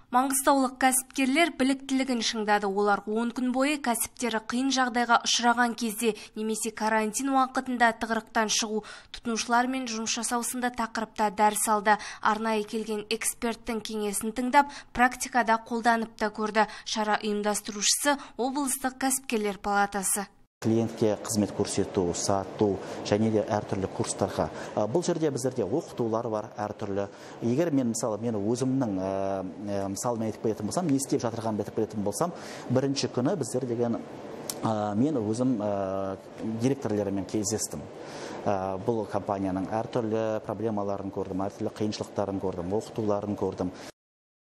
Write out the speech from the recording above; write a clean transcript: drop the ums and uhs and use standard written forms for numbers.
Маңғыстаулық кәсіпкерлер біліктілігін шыңдады. Олар 10 күн бойы кәсіптері қиын жағдайға ұшыраған кезде немесе карантин уақытында тығырықтан шығу, тұтынушылармен жұмыс жасау сынды тақырыпта дәріс алды. Арнайы келген эксперттің кеңесін тыңдап, практикада қолданып та көрді. Шара ұйымдастырушысы облыстық кәсіпкерлер палатасы. Клиентке қызмет көрсету, сату және де әртүрлі курстарға. Бұл жерде біздерде оқытулар бар әртүрлі. Егер мен өзімнің мысалын айтып беретін болсам, не істеп жатырғанымды айтып беретін болсам, бірінші күні біздер деген мен өзім директорлерімен кездестім. Бұл компанияның әртүрлі проблемаларын көрдім, әртүрлі қиыншылықтарын көрдім, оқытуларын көрдім.